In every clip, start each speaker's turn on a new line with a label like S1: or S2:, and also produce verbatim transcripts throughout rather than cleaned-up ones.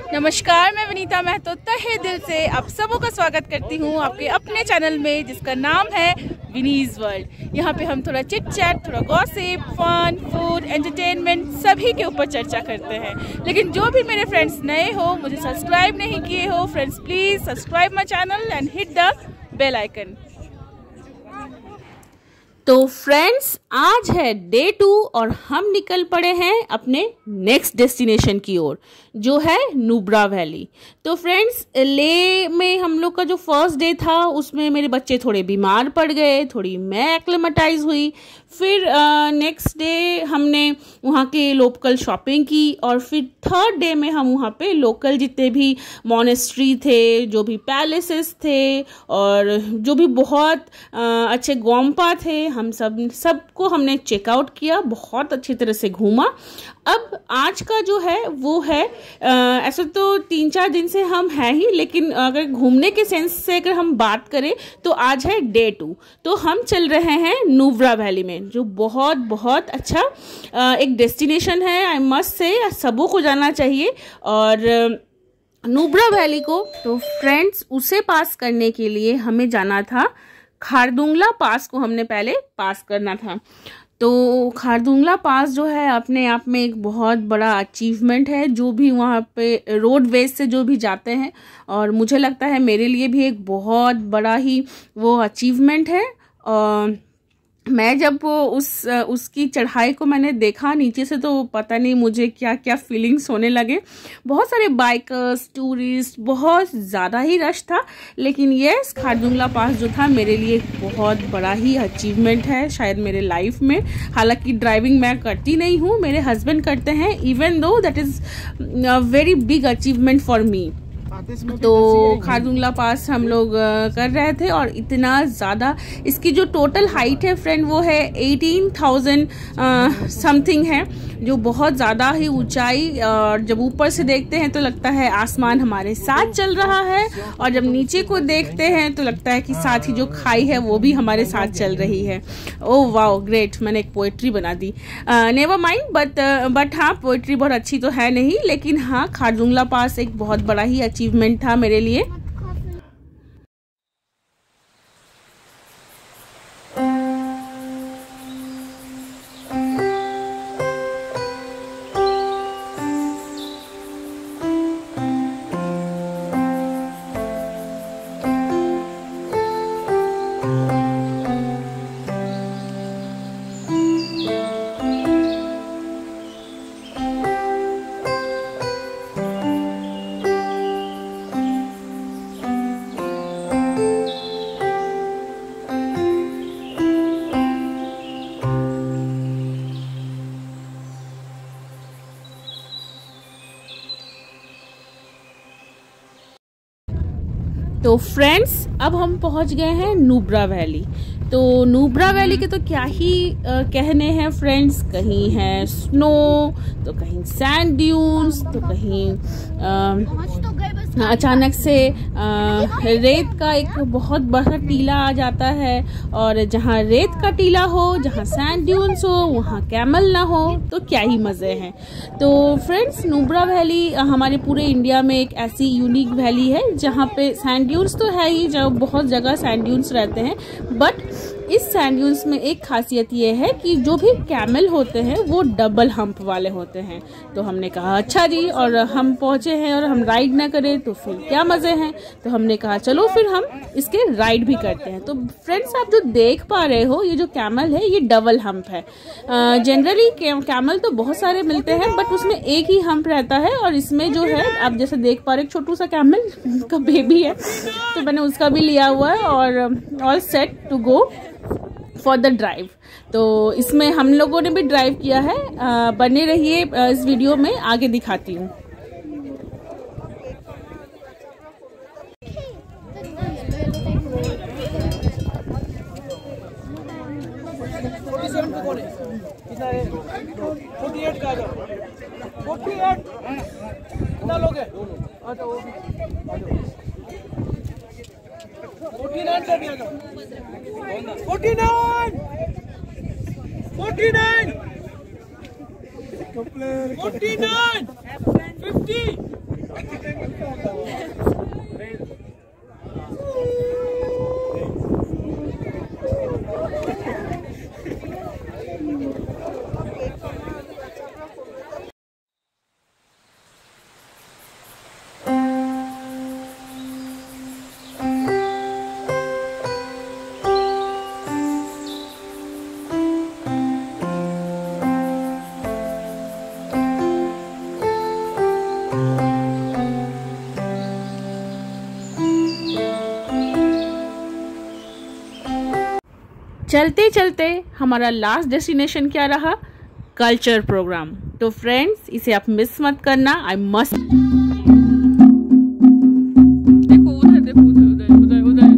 S1: नमस्कार, मैं वनीता महतो तहे दिल से आप सबों का स्वागत करती हूँ आपके अपने चैनल में जिसका नाम है विनीज वर्ल्ड। यहाँ पे हम थोड़ा चिट चैट, थोड़ा गॉसिप, फन, फूड, एंटरटेनमेंट सभी के ऊपर चर्चा करते हैं। लेकिन जो भी मेरे फ्रेंड्स नए हो, मुझे सब्सक्राइब नहीं किए हो, friends please subscribe my channel and hit the bell icon. तो फ्रेंड्स, आज है डे टू और हम निकल पड़े हैं अपने नेक्स्ट डेस्टिनेशन की ओर, जो है नुब्रा वैली। तो फ्रेंड्स, ले में हम लोग का जो फर्स्ट डे था उसमें मेरे बच्चे थोड़े बीमार पड़ गए, थोड़ी मैं एक्लेमेटाइज हुई। फिर नेक्स्ट डे हमने वहाँ के लोकल शॉपिंग की और फिर थर्ड डे में हम वहाँ पे लोकल जितने भी मॉनेस्ट्री थे, जो भी पैलेसेस थे और जो भी बहुत आ, अच्छे गोम्पा थे, हम सब सबको हमने चेकआउट किया, बहुत अच्छी तरह से घूमा। अब आज का जो है वो है आ, ऐसे तो तीन चार दिन से हम हैं ही, लेकिन अगर घूमने के सेंस से अगर हम बात करें तो आज है डे टू। तो हम चल रहे हैं नुब्रा वैली में, जो बहुत बहुत अच्छा आ, एक डेस्टिनेशन है। आई मस्ट से सबों को जाना चाहिए। और नुब्रा वैली को तो फ्रेंड्स उसे पास करने के लिए हमें जाना था, खारदुंगला पास को हमने पहले पास करना था। तो खारदुंगला पास जो है अपने आप में एक बहुत बड़ा अचीवमेंट है, जो भी वहाँ पे रोडवेज से जो भी जाते हैं, और मुझे लगता है मेरे लिए भी एक बहुत बड़ा ही वो अचीवमेंट है। और मैं जब उस उसकी चढ़ाई को मैंने देखा नीचे से, तो पता नहीं मुझे क्या क्या फीलिंग्स होने लगे। बहुत सारे बाइकर्स, टूरिस्ट, बहुत ज़्यादा ही रश था। लेकिन यस, खारदुंगला पास जो था मेरे लिए एक बहुत बड़ा ही अचीवमेंट है शायद मेरे लाइफ में। हालांकि ड्राइविंग मैं करती नहीं हूँ, मेरे हस्बैंड करते हैं, even though that is a very big achievement for me. तो खारदुंगला पास हम लोग कर रहे थे और इतना ज़्यादा इसकी जो टोटल हाइट है फ्रेंड वो है एटीन थाउजेंड समथिंग है, जो बहुत ज़्यादा ही ऊंचाई। और जब ऊपर से देखते हैं तो लगता है आसमान हमारे साथ चल रहा है, और जब नीचे को देखते हैं तो लगता है कि साथ ही जो खाई है वो भी हमारे साथ चल रही है। ओह वाओ, ग्रेट, मैंने एक पोएट्री बना दी। नेवर माइंड, बट बट हाँ, पोएट्री बहुत अच्छी तो है नहीं, लेकिन हाँ, खारदुंगला पास एक बहुत बड़ा ही अचीवमेंट था मेरे लिए। तो फ्रेंड्स, अब हम पहुंच गए हैं नुब्रा वैली। तो नुब्रा वैली के तो क्या ही आ, कहने हैं फ्रेंड्स, कहीं है स्नो, तो कहीं सैंड ड्यून्स, तो कहीं आ, अचानक से आ, रेत का एक बहुत बड़ा टीला आ जाता है, और जहाँ रेत का टीला हो, जहाँ सैंड ड्यून्स हो, वहाँ कैमल ना हो, तो क्या ही मज़े हैं। तो फ्रेंड्स, नुब्रा वैली हमारे पूरे इंडिया में एक ऐसी यूनिक वैली है जहाँ पे सैंड ड्यून्स तो है ही, जब बहुत जगह सैंड ड्यून्स रहते हैं, बट इस सैंड ड्यून्स में एक खासियत ये है कि जो भी कैमल होते हैं वो डबल हम्प वाले होते हैं। तो हमने कहा अच्छा जी, और हम पहुंचे हैं और हम राइड ना करें तो फिर क्या मज़े हैं। तो हमने कहा चलो फिर हम इसके राइड भी करते हैं। तो फ्रेंड्स, आप जो देख पा रहे हो, ये जो कैमल है ये डबल हम्प है। जनरली कैमल तो बहुत सारे मिलते हैं, बट उसमें एक ही हम्प रहता है, और इसमें जो है आप जैसे देख पा रहे हो, छोटू सा कैमल का बेबी है, तो मैंने उसका भी लिया हुआ है और all set to go for the drive. तो इसमें हम लोगों ने भी ड्राइव किया है। आ, बने रहिए इस वीडियो में, आगे दिखाती हूँ।
S2: कितना लोग हैं? फोर्टी नाइन कर दिया जाओ। Forty nine forty nine forty nine fifty
S1: चलते चलते हमारा लास्ट डेस्टिनेशन क्या रहा? Culture programme. तो फ्रेंड्स इसे आप मिस मत करना। आई मस्ट देखो उधर, देखो उधर उधर उधर उधर।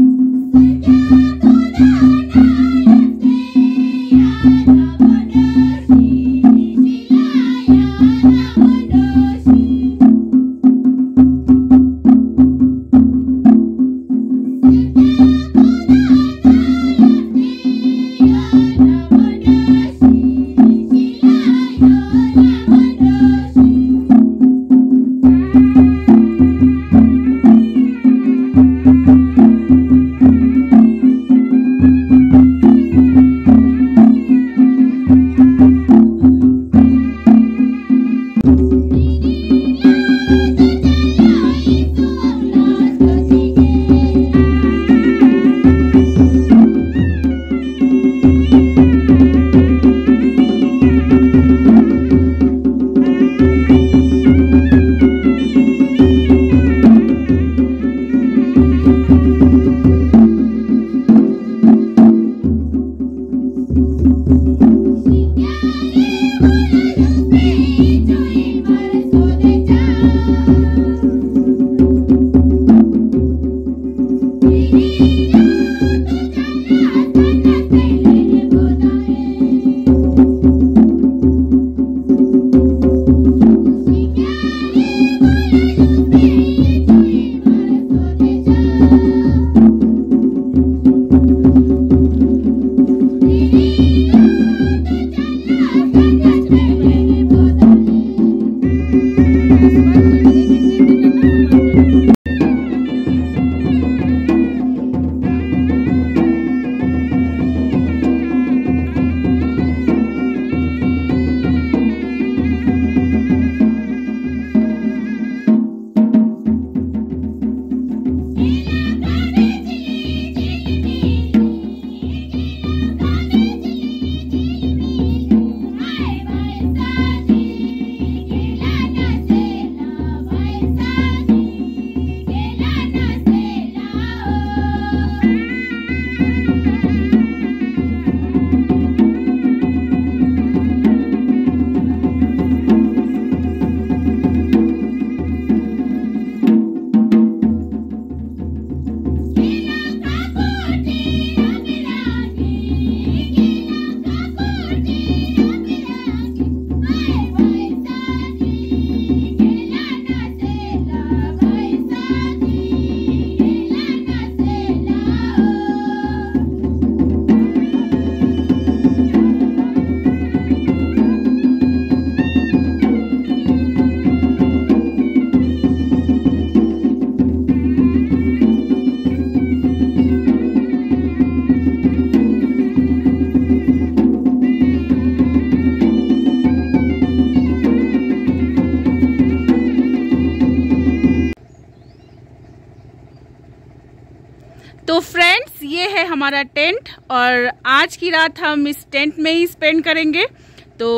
S1: तो फ्रेंड्स ये है हमारा टेंट और आज की रात हम इस टेंट में ही स्पेंड करेंगे। तो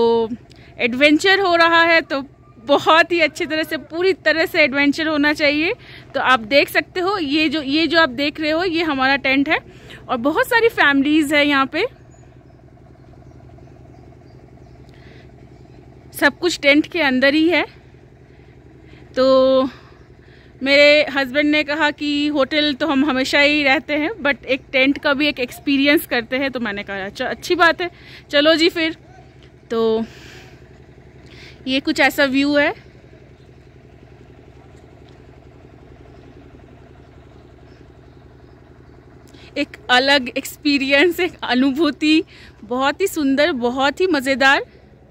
S1: एडवेंचर हो रहा है तो बहुत ही अच्छी तरह से, पूरी तरह से एडवेंचर होना चाहिए। तो आप देख सकते हो ये जो ये जो आप देख रहे हो ये हमारा टेंट है और बहुत सारी फैमिलीज है यहाँ पे। सब कुछ टेंट के अंदर ही है। तो मेरे हस्बैंड ने कहा कि होटल तो हम हमेशा ही रहते हैं बट एक टेंट का भी एक एक्सपीरियंस करते हैं। तो मैंने कहा अच्छा अच्छी बात है, चलो जी फिर। तो ये कुछ ऐसा व्यू है। एक अलग एक्सपीरियंस, एक अनुभूति, बहुत ही सुंदर, बहुत ही मज़ेदार।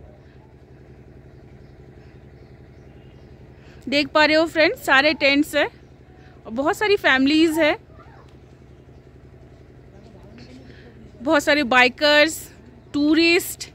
S1: देख पा रहे हो फ्रेंड्स, सारे टेंट्स है और बहुत सारी फैमिलीज है, बहुत सारे बाइकर्स, टूरिस्ट।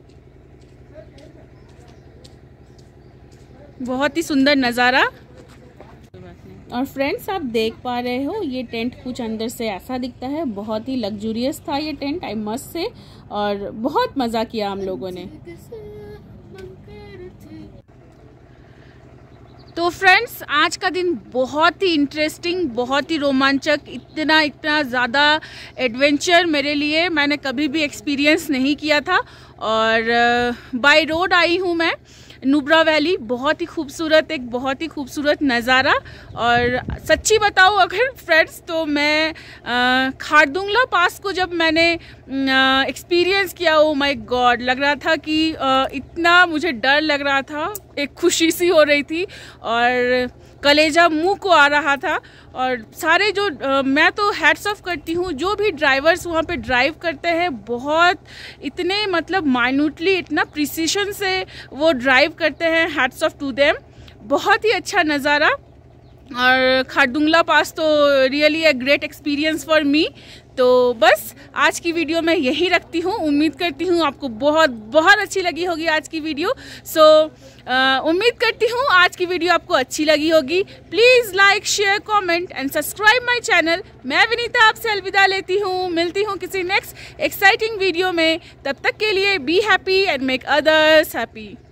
S1: बहुत ही सुंदर नज़ारा। और फ्रेंड्स आप देख पा रहे हो ये टेंट कुछ अंदर से ऐसा दिखता है। बहुत ही लग्जूरियस था ये टेंट, आई मस्ट से, और बहुत मज़ा किया हम लोगों ने। तो फ्रेंड्स, आज का दिन बहुत ही इंटरेस्टिंग, बहुत ही रोमांचक, इतना इतना ज़्यादा एडवेंचर मेरे लिए मैंने कभी भी एक्सपीरियंस नहीं किया था। और बाय रोड आई हूँ मैं नुब्रा वैली। बहुत ही खूबसूरत, एक बहुत ही खूबसूरत नज़ारा। और सच्ची बताऊँ अगर फ्रेंड्स, तो मैं खारदुंगला पास को जब मैंने एक्सपीरियंस किया, ओ माय गॉड, लग रहा था कि आ, इतना मुझे डर लग रहा था, एक खुशी सी हो रही थी और कलेजा मुंह को आ रहा था। और सारे जो आ, मैं तो हैट्स ऑफ करती हूँ जो भी ड्राइवर्स वहाँ पे ड्राइव करते हैं, बहुत इतने मतलब माइन्यूटली, इतना प्रिसीशन से वो ड्राइव करते हैं। Hats off to them. बहुत ही अच्छा नज़ारा। और खारदुंगला पास तो really a great experience for me. तो बस आज की वीडियो मैं यही रखती हूँ। उम्मीद करती हूँ आपको बहुत बहुत अच्छी लगी होगी आज की वीडियो। सो so, उम्मीद करती हूँ आज की वीडियो आपको अच्छी लगी होगी। Please like, share, comment and subscribe my channel. मैं विनीता आपसे अलविदा लेती हूँ। मिलती हूँ किसी नेक्स्ट एक्साइटिंग वीडियो में। तब तक के लिए be happy and make others happy.